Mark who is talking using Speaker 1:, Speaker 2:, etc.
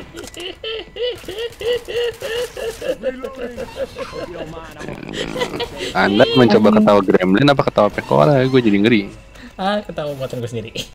Speaker 1: Anda mencoba ketawa gremlin apa ketawa pekola? Gue jadi ngeri.
Speaker 2: Ah, ketawa buatan gue sendiri.